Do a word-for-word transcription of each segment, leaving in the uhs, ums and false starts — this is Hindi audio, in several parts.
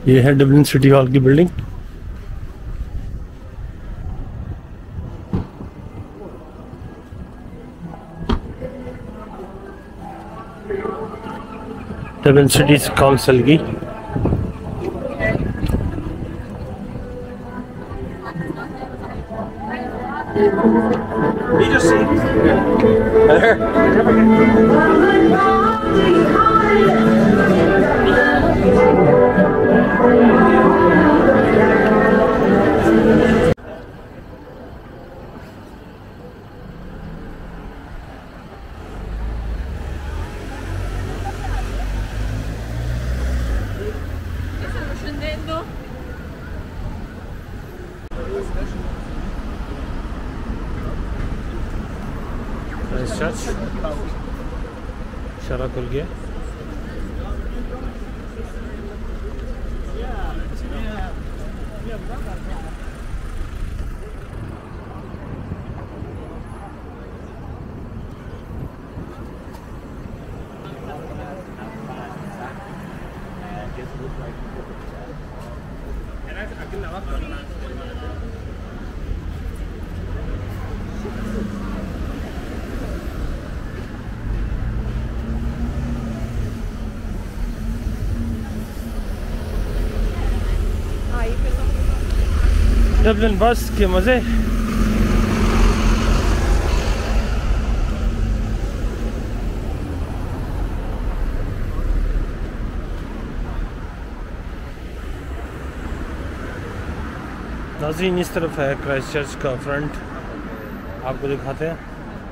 ये है डबलिन सिटी हॉल की बिल्डिंग। डबलिन सिटी काउंसिल की। चर्च शरा खुल गया। डबलिन बस के मज़े। नाज़रीन इस तरफ है क्राइस्ट चर्च का फ्रंट, आपको दिखाते हैं।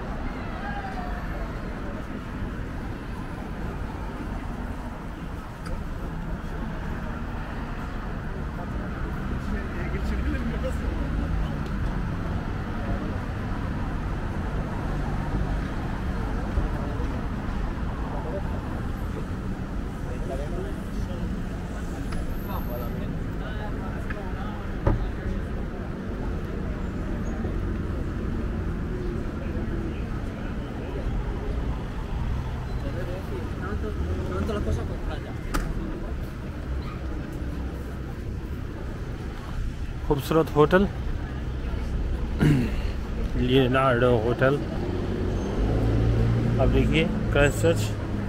खूबसूरत होटल लियोनार्डो होटल। अब देखिए क्राइस्ट चर्च।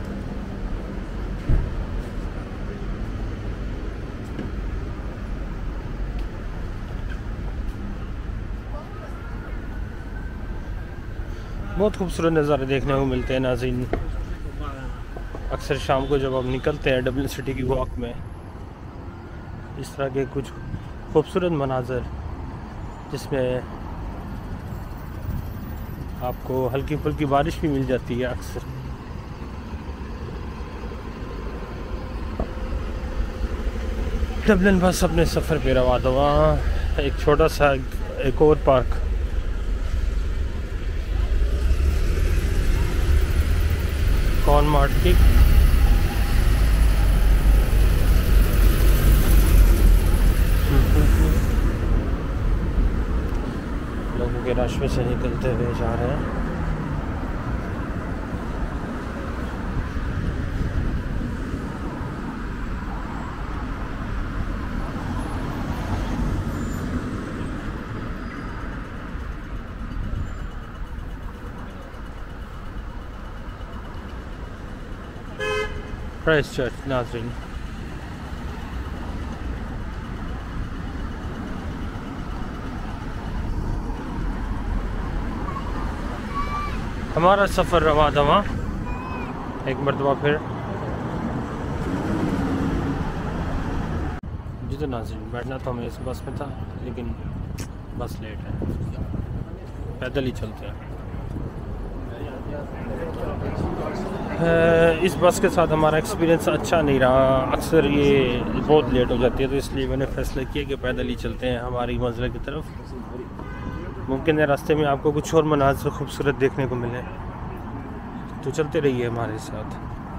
बहुत खूबसूरत नज़ारे देखने को मिलते हैं नाज़रीन। अक्सर शाम को जब आप निकलते हैं डबलिन सिटी की वॉक में, इस तरह के कुछ खूबसूरत मनाज़र जिसमें आपको हल्की फुल्की बारिश भी मिल जाती है अक्सर। डबलिन बस अपने सफ़र पे रवा दवा। एक छोटा सा एक और पार्क, कॉर्न मार्ट की। लोगों के रश में से निकलते हुए जा रहे हैं। क्राइस्ट चर्च नाज़रीन। हमारा सफ़र रवा दवा एक मरतबा फिर। जी तो नाज़रीन, बैठना तो हमें इस बस में था लेकिन बस लेट है, पैदल ही चलते हैं। इस बस के साथ हमारा एक्सपीरियंस अच्छा नहीं रहा। अक्सर ये बहुत लेट हो जाती है, तो इसलिए मैंने फ़ैसला किया कि पैदल ही चलते हैं हमारी मंजिल की तरफ। मुमकिन है रास्ते में आपको कुछ और मनाज़र खूबसूरत देखने को मिले, तो चलते रहिए हमारे साथ।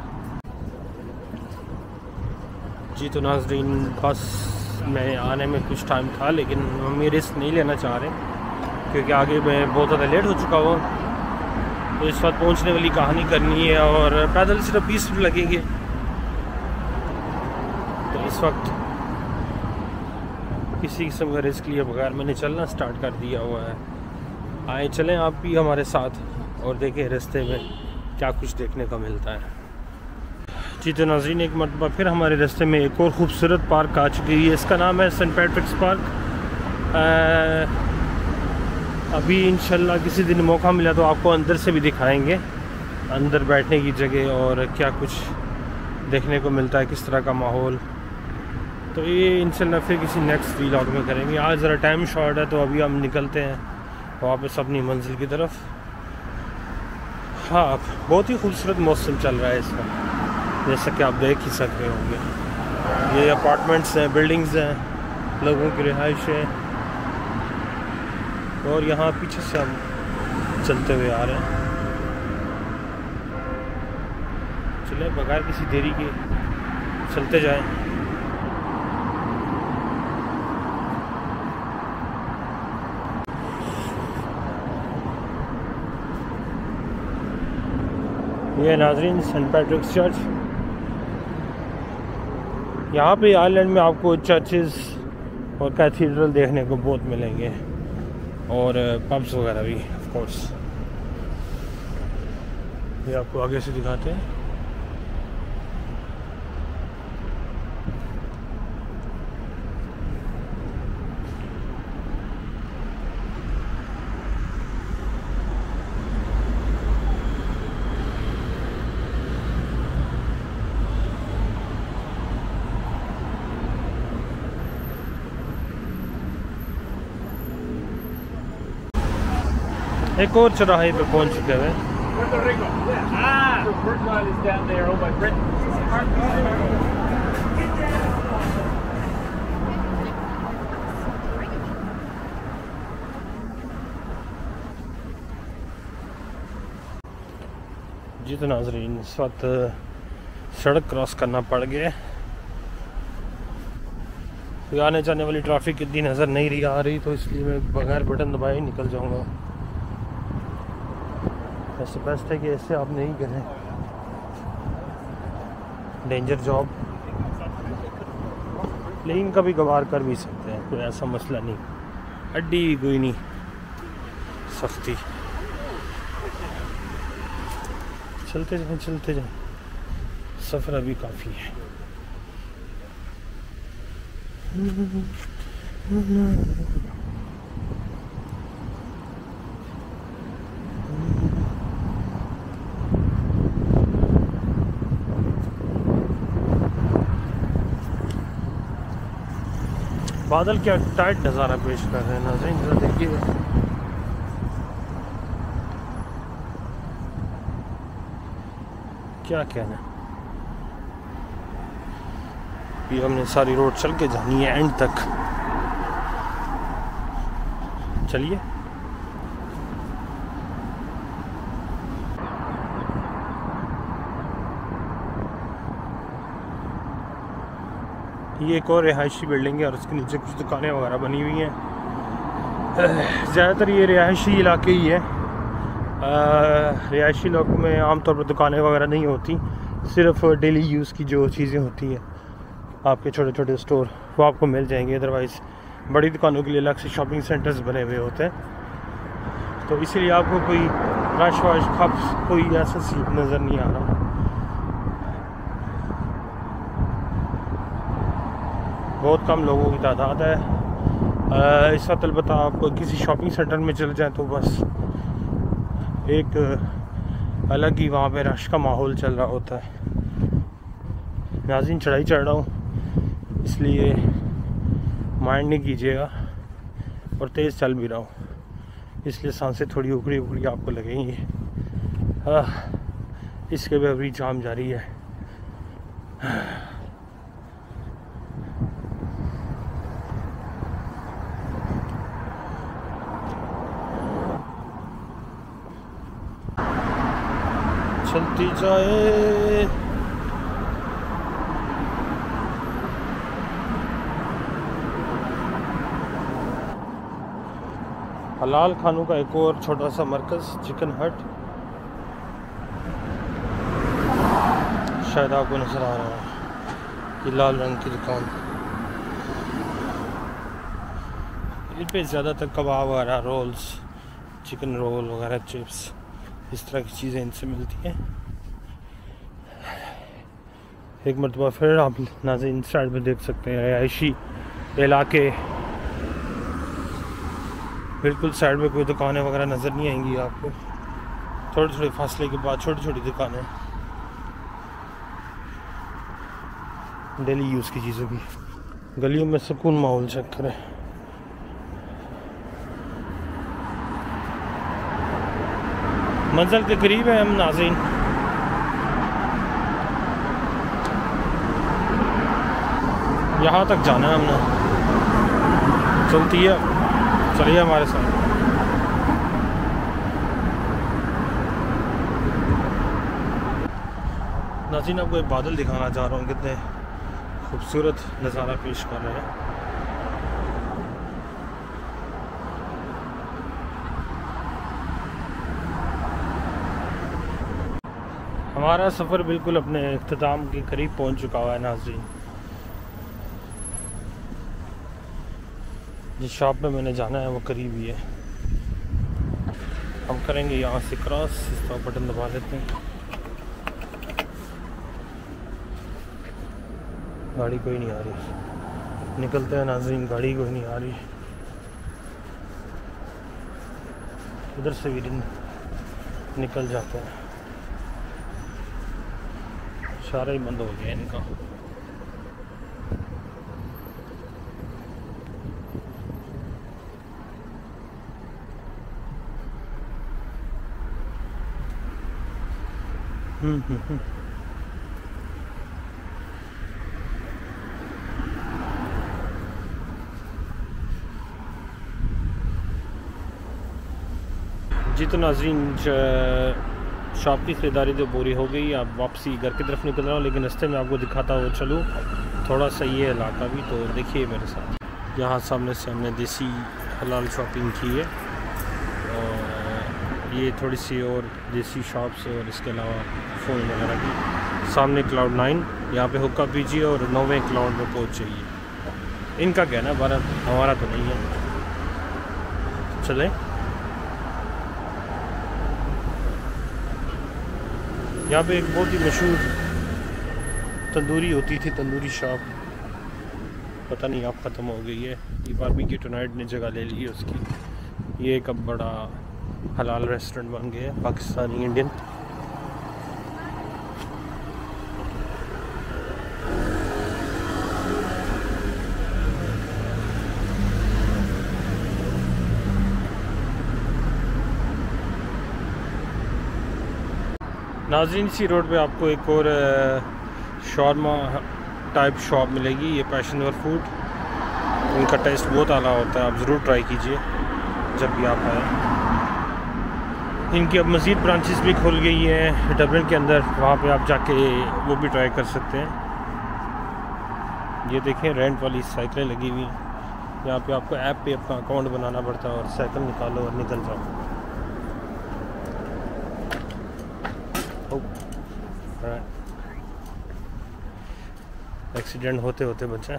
जी तो नाज़रीन, बस में आने में कुछ टाइम था लेकिन हम ये रिस्क नहीं लेना चाह रहे क्योंकि आगे मैं बहुत ज़्यादा लेट हो चुका हूँ। तो इस वक्त पहुँचने वाली कहानी करनी है और पैदल सिर्फ बीस मिनट लगेंगे। तो इस वक्त किसी किस्म का रिस्क लिए बगैर मैंने चलना स्टार्ट कर दिया हुआ है। आए चलें आप भी हमारे साथ और देखें रास्ते में क्या कुछ देखने को मिलता है। जी तो नाज़रीन, एक मरतबा फिर हमारे रास्ते में एक और ख़ूबसूरत पार्क आ चुकी है। इसका नाम है सेंट पैट्रिक्स पार्क। आ, अभी इंशाल्लाह किसी दिन मौका मिला तो आपको अंदर से भी दिखाएंगे, अंदर बैठने की जगह और क्या कुछ देखने को मिलता है, किस तरह का माहौल। तो ये इंशाल्लाह फिर किसी नेक्स्ट व्लॉग में करेंगे। आज ज़रा टाइम शॉर्ट है तो अभी हम निकलते हैं वापस अपनी मंजिल की तरफ। हाँ, बहुत ही खूबसूरत मौसम चल रहा है इसका, जैसा कि आप देख ही सकते होंगे। ये अपार्टमेंट्स हैं, बिल्डिंग्स हैं, लोगों की रिहाइश है और यहाँ पीछे से हम चलते हुए आ रहे हैं। चले बगैर किसी देरी के चलते जाएं। ये नाज़रीन सेंट पैट्रिक्स चर्च। यहाँ पे आयरलैंड में आपको चर्चेस और कैथीड्रल देखने को बहुत मिलेंगे और पब्स वगैरह भी ऑफ कोर्स। ये आपको आगे से दिखाते हैं। एक और चौराहे पे पहुंच चुके हैं। जी तो नाज़रीन, इस वक्त सड़क क्रॉस करना पड़ गया। आने जाने वाली ट्रैफिक इतनी नज़र नहीं रही आ रही, तो इसलिए मैं बगैर बटन दबाए ही निकल जाऊंगा। ऐसे बेस्ट है कि ऐसे आप नहीं करें, डेंजर जॉब, लेकिन कभी कभार कर भी सकते हैं, कोई ऐसा मसला नहीं, अड्डी कोई नहीं सख्ती। चलते जाएं चलते जाएं, सफ़र अभी काफ़ी है। बादल क्या टाइट नज़ारा पेश कर रहे हैं नाज़रीन, जरा देखिए। क्या कहना, ये हमने सारी रोड चल के जानी है एंड तक। चलिए। ये एक और रिहायशी बिल्डिंग है और उसके नीचे कुछ दुकानें वगैरह बनी हुई हैं। ज़्यादातर ये रिहायशी इलाके ही है। रिहायशी इलाकों में आमतौर पर दुकानें वगैरह नहीं होती, सिर्फ डेली यूज़ की जो चीज़ें होती हैं, आपके छोटे छोटे स्टोर, वो आपको मिल जाएंगे। अदरवाइज़ बड़ी दुकानों के लिए अलग से शॉपिंग सेंटर्स बने हुए होते हैं, तो इसीलिए आपको कोई रश वश खप्स कोई ऐसा सीन नज़र नहीं आ रहा। बहुत कम लोगों की तादाद है इस वक्त। अलबत्ता आप किसी शॉपिंग सेंटर में चले जाएं तो बस एक अलग ही वहाँ पे रश का माहौल चल रहा होता है। नाज़रीन, चढ़ाई चढ़ रहा हूँ इसलिए माइंड नहीं कीजिएगा, और तेज़ चल भी रहा हूँ इसलिए सांसें थोड़ी उखड़ी उखड़ी आपको लगेंगी। हाँ, इसके भी अभी जाम जारी है। चलती जाए। हलाल खानों का एक और छोटा सा मरकज़, चिकन हट, शायद आपको नजर आ रहा है, ये लाल रंग की दुकान। इन पे ज़्यादातर कबाब वगैरह, रोल्स, चिकन रोल वगैरह, चिप्स, इस तरह की चीज़ें इनसे मिलती हैं। एक मरतबा फिर आप नाज़रीन साइड में देख सकते हैं रिहायशी इलाके, बिल्कुल साइड में कोई दुकानें वगैरह नज़र नहीं आएंगी आपको, थोड़े थोड़े फासले के बाद छोटी छोटी दुकानें डेली यूज़ की चीज़ों की। गलियों में सुकून माहौल चेक करें। मंजिल के करीब है हम नाज़रीन। यहाँ तक जाना है हमने, चलती है, चलिए हमारे साथ। नाज़रीन आपको एक बादल दिखाना चाह रहा हूँ, कितने खूबसूरत नज़ारा पेश कर रहे हैं। हमारा सफ़र बिल्कुल अपने इख्तिताम के करीब पहुँच चुका हुआ है नाज़रीन। जिस शॉप में मैंने जाना है वो करीब ही है। हम करेंगे यहाँ से क्रॉस, इस तरह बटन दबा लेते हैं। गाड़ी कोई नहीं आ रही, निकलते हैं नाज़रीन, गाड़ी कोई नहीं आ रही। इधर से भी निकल जाते हैं, सारा ही बंद हो गया इनका। हम्म हम्म हम्म जी तो नाज़रीन शॉप की ख़रीदारी तो पूरी हो गई। अब वापसी घर की तरफ निकल रहा हूँ, लेकिन रास्ते में आपको दिखाता हुआ चलूँ थोड़ा सा ये इलाका भी, तो देखिए मेरे साथ। यहाँ सामने से हमने देसी हलाल शॉपिंग की है, और ये थोड़ी सी और देसी शॉप्स और इसके अलावा फ़ोन वगैरह की। सामने क्लाउड नाइन, यहाँ पे हुक्का पीजिए और नौवें क्लाउड में पहुँच जाइए। इनका क्या ना, बारह हमारा तो नहीं है। चलें यहाँ पे एक बहुत ही मशहूर तंदूरी होती थी, तंदूरी शॉप, पता नहीं अब ख़त्म हो गई है। ये बारबेक्यू टुनाइट ने जगह ले ली है उसकी। ये एक अब बड़ा हलाल रेस्टोरेंट बन गया है, पाकिस्तानी इंडियन। नाज़रीन इसी रोड पे आपको एक और शॉर्मा टाइप शॉप मिलेगी, ये पैशनवर फूड। इनका टेस्ट बहुत आला होता है, आप ज़रूर ट्राई कीजिए जब भी आप आए। इनकी अब मज़ीद ब्रांचेस भी खुल गई हैं डबलिन के अंदर, वहाँ पे आप जाके वो भी ट्राई कर सकते हैं। ये देखें रेंट वाली साइकिलें लगी हुई हैं, यहाँ पे आपको ऐप पे अपना अकाउंट बनाना पड़ता है और साइकिल निकालो और निकल जाओ। एक्सीडेंट होते होते बचा।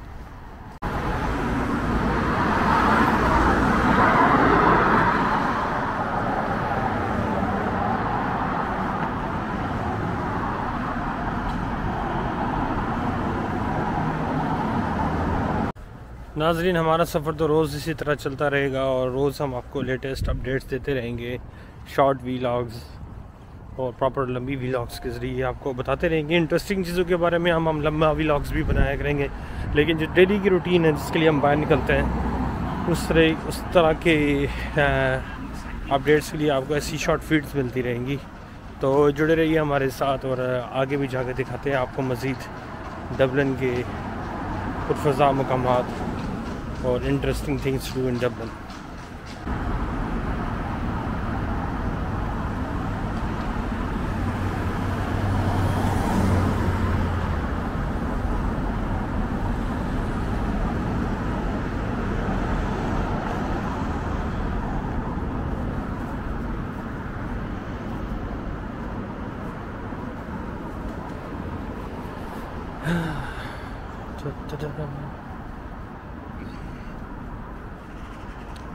नाज़रीन हमारा सफ़र तो रोज़ इसी तरह चलता रहेगा, और रोज़ हम आपको लेटेस्ट अपडेट्स देते रहेंगे, शॉर्ट वीलॉग्स और प्रॉपर लंबी वीलॉग्स के ज़रिए आपको बताते रहेंगे। इंटरेस्टिंग चीज़ों के बारे में हम हम लंबा वीलॉग्स भी बनाया करेंगे, लेकिन जो डेली की रूटीन है जिसके लिए हम बाहर निकलते हैं, उस तरह उस तरह के अपडेट्स के लिए आपको ऐसी शॉर्ट फीड्स मिलती रहेंगी। तो जुड़े रहिए हमारे साथ, और आगे भी जाकर दिखाते हैं आपको मज़ीद डबलिन के पुरफ़ज़ा मकामात और interesting things to in Dublin.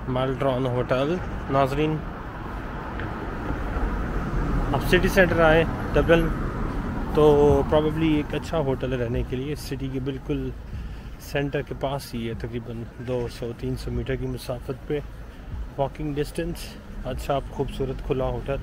Maltron hotel. नाजरीन, आप सिटी सेंटर आए डबलिन तो प्रॉबेबली एक अच्छा होटल है रहने के लिए। सिटी के बिल्कुल सेंटर के पास ही है, तकरीबन दो सौ तीन सौ मीटर की मुसाफत पे, वॉकिंग डिस्टेंस। अच्छा खूबसूरत खुला होटल,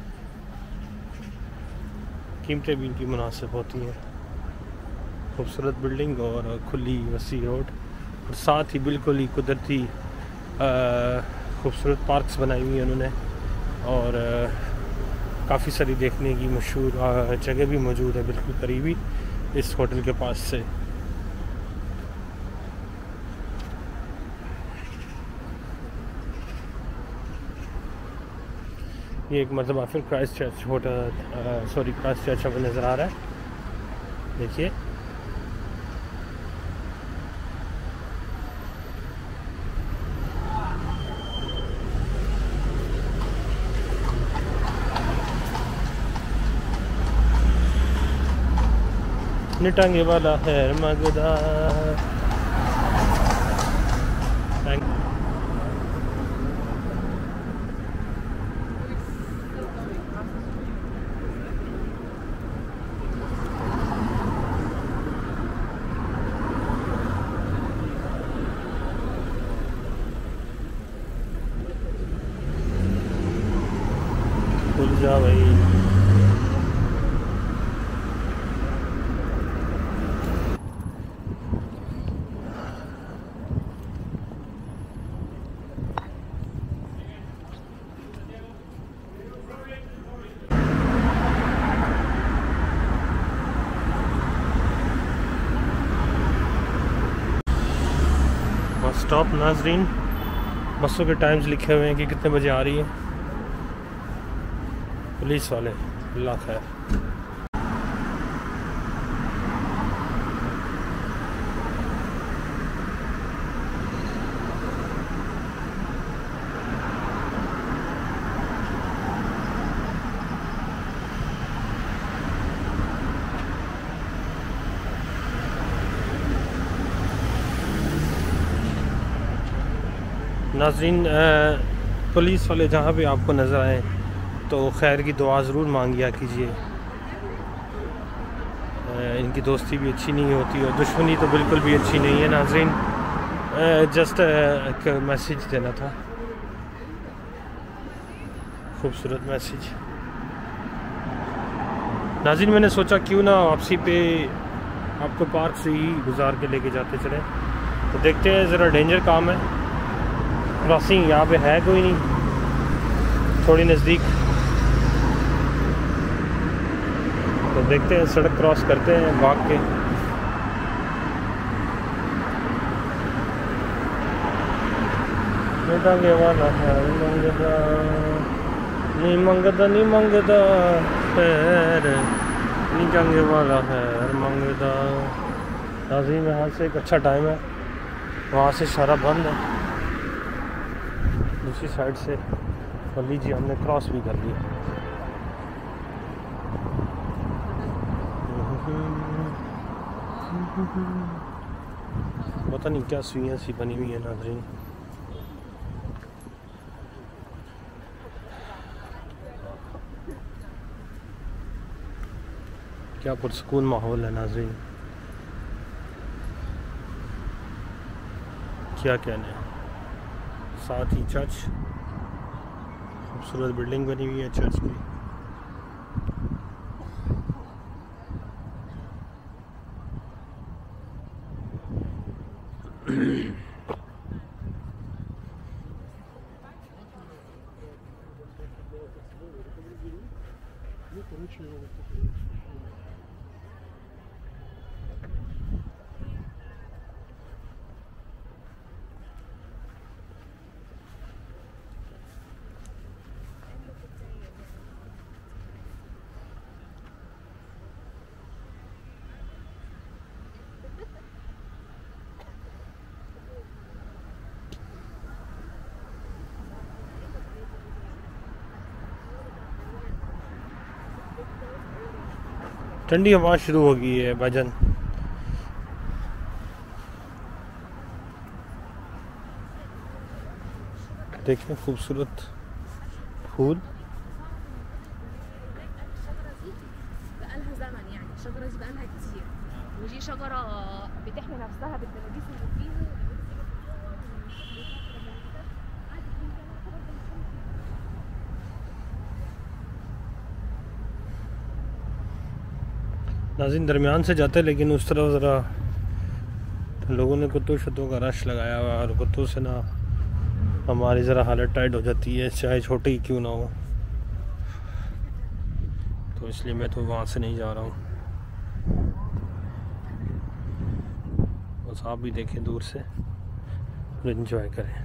कीमतें भी इनकी मुनासिब होती हैं। खूबसूरत बिल्डिंग और खुली वसी रोड, और साथ ही बिल्कुल ही कुदरती खूबसूरत पार्क्स बनाई हुई हैं उन्होंने, और काफ़ी सारी देखने की मशहूर जगह भी मौजूद है बिल्कुल करीबी इस होटल के पास से। ये एक मतलब फिर Christ Church hotel, sorry Christ Church हमें नज़र आ रहा है, देखिए। निटांगे वाला है मगदा। खुल जा भाई। बस स्टॉप नाजरीन, बसों के टाइम्स लिखे हुए हैं कि कितने बजे आ रही है। पुलिस वाले अल्लाह खैर। नाज़रीन, पुलिस वाले जहाँ भी आपको नज़र आए तो खैर की दुआ ज़रूर मांगिया कीजिए। इनकी दोस्ती भी अच्छी नहीं होती और दुश्मनी तो बिल्कुल भी अच्छी नहीं है। नाज़रीन, जस्ट एक मैसेज देना था, खूबसूरत मैसेज। नाज़रीन, मैंने सोचा क्यों ना वापसी पे आपको पार्क से ही गुजार के लेके जाते चले, तो देखते हैं। ज़रा डेंजर काम है, क्रॉसिंग यहाँ पे है कोई नहीं, थोड़ी नज़दीक, तो देखते हैं। सड़क क्रॉस करते हैं भाग के। वाला है मंगदा नहीं मंगदा नहीं मंगदा खैर नहीं जाने वाला है मंगदा। नाज़रीन, यहाँ से एक अच्छा टाइम है, वहाँ से सारा बंद है, दूसरी साइड से। और लीजिए, हमने क्रॉस भी कर लिया। पता नहीं क्या सुइयाँ सी बनी हुई है नाज़रीन। क्या पुरसकून माहौल है नाज़रीन, क्या कहने। साथ ही चर्च, खूबसूरत बिल्डिंग बनी हुई है चर्च की। ठंडी हवा शुरू हो गई है भाईजान। देखें खूबसूरत फूल। नाज़रीन दरमियान से जाते हैं, लेकिन उस तरफ ज़रा लोगों ने कुत्तों शुत्तों का रश लगाया हुआ है और कुत्तों से ना हमारी ज़रा हालत टाइट हो जाती है, चाहे छोटे ही क्यों ना हो। तो इसलिए मैं तो वहाँ से नहीं जा रहा हूँ। बस आप भी देखें दूर से और एंजॉय करें।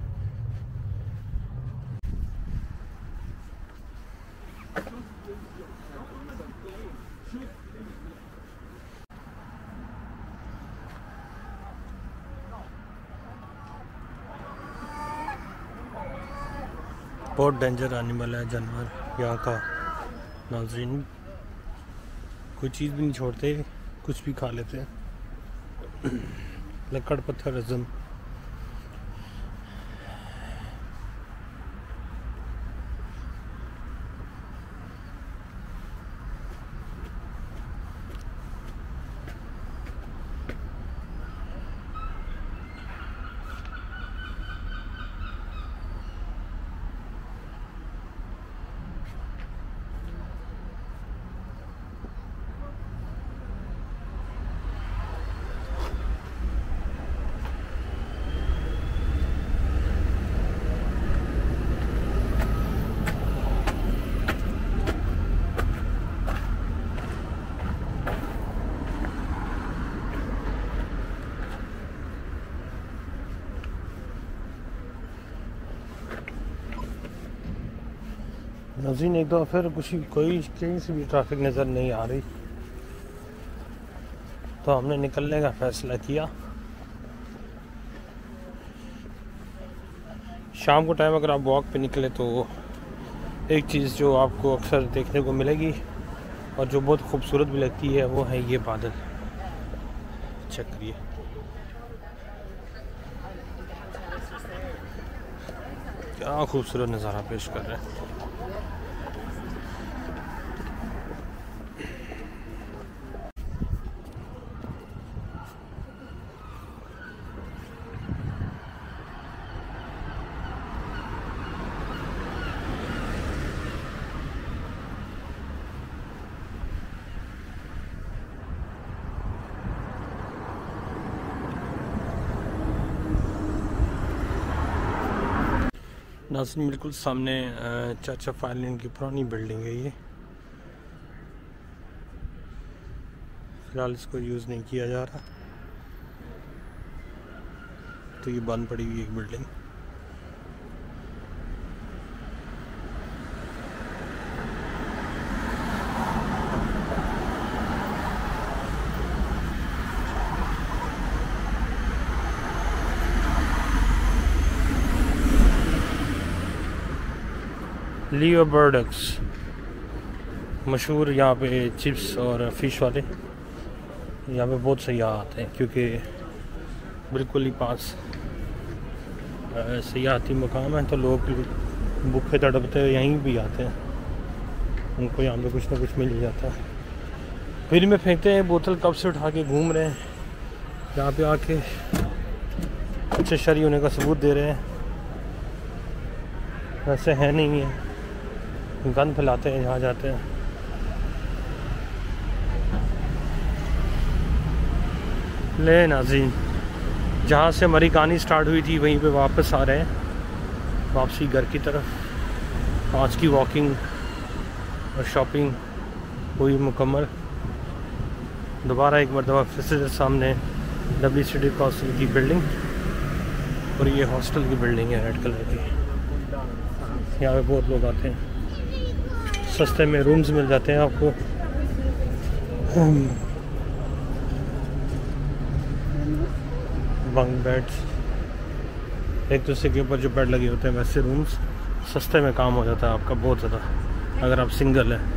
बहुत डेंजर एनिमल है जानवर यहाँ का नाज़रीन, कोई चीज़ भी नहीं छोड़ते, कुछ भी खा लेते हैं। लकड़ पत्थर रज़म। नाज़रीन एक दो फिर कुछ कोई कहीं से भी ट्रैफिक नज़र नहीं आ रही, तो हमने निकलने का फ़ैसला किया। शाम को टाइम अगर आप वॉक पे निकले तो एक चीज़ जो आपको अक्सर देखने को मिलेगी और जो बहुत खूबसूरत भी लगती है वो है ये बादल। चेक करिए, क्या खूबसूरत नज़ारा पेश कर रहे हैं। नाज़रीन बिल्कुल सामने चाचा फाइलिन की पुरानी बिल्डिंग है ये, फ़िलहाल इसको यूज़ नहीं किया जा रहा, तो ये बंद पड़ी हुई एक बिल्डिंग। लियो बर्डक्स मशहूर यहाँ पे चिप्स और फिश वाले, यहाँ पे बहुत सयाह आते हैं क्योंकि बिल्कुल ही पास सयाहती मकाम है, तो लोग भूखे तड़पते हुए यहीं भी आते हैं, उनको यहाँ पे कुछ ना कुछ मिल जाता है। फिर में फेंकते हैं बोतल, कब से उठा के घूम रहे हैं, यहाँ पे आके अच्छे शरी होने का सबूत दे रहे हैं, वैसे है नहीं है, गंद फैलाते हैं जहाँ जाते हैं। ले नाज़रीन, जहाँ से हमारी कहानी स्टार्ट हुई थी वहीं पे वापस आ रहे हैं, वापसी घर की तरफ। आज की वॉकिंग और शॉपिंग हुई मुकम्मल। दोबारा एक मरतबा फिर से सामने डब्ल्यू सी डी हॉस्टल की बिल्डिंग, और ये हॉस्टल की बिल्डिंग है रेड कलर की। यहाँ पे बहुत लोग आते हैं, सस्ते में रूम्स मिल जाते हैं आपको। बंक बेड्स, एक दूसरे के ऊपर जो बेड लगे होते हैं वैसे रूम्स, सस्ते में काम हो जाता है आपका बहुत ज़्यादा अगर आप सिंगल हैं।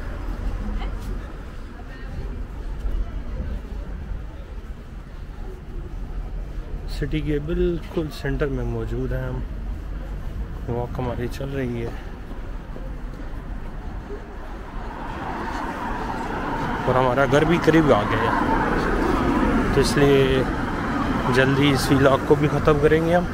सिटी के बिल्कुल सेंटर में मौजूद हैं हम, वॉक हमारी चल रही है और हमारा घर भी करीब आ गया है, तो इसलिए जल्दी इस व्लॉग को भी ख़त्म करेंगे हम।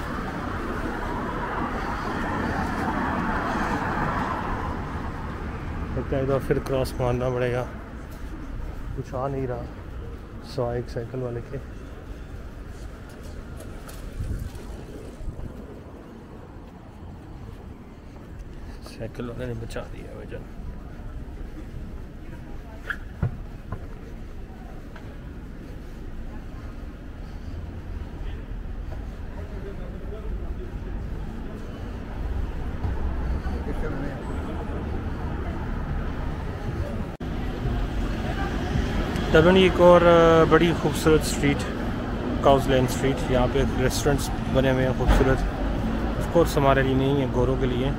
लगता है तो फिर क्रॉस मारना पड़ेगा, कुछ आ नहीं रहा सवा एक साइकिल वाले के। साइकिल वाले ने बचा दिया वजन। डबन एक और बड़ी खूबसूरत स्ट्रीट, काउज लेन स्ट्रीट। यहाँ पे रेस्टोरेंट्स बने हुए हैं खूबसूरत, ऑफ कोर्स हमारे लिए नहीं है, गोरों के लिए,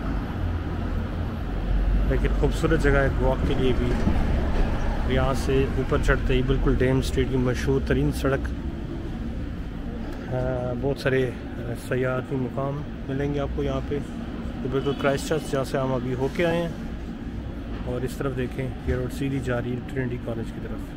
लेकिन खूबसूरत जगह है वॉक के लिए भी। यहाँ से ऊपर चढ़ते ही बिल्कुल डेम स्ट्रीट की मशहूर तरीन सड़क, बहुत सारे सयाहती मुकाम मिलेंगे आपको यहाँ पे। तो बिल्कुल क्राइस्ट चर्च जहाँ से हम अभी होके आए हैं, और इस तरफ देखें ये रोड सीधी जा रही है ट्रिनिटी कॉलेज की तरफ।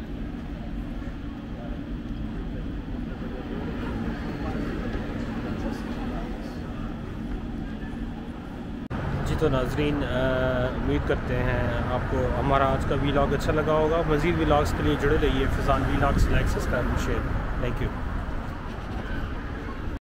जी तो नाजरीन, उम्मीद करते हैं आपको हमारा आज का व्लॉग अच्छा लगा होगा। मज़ीद व्लॉग्स के लिए जुड़े रहिए। Fizan vlogs, like, subscribe, share. Thank you.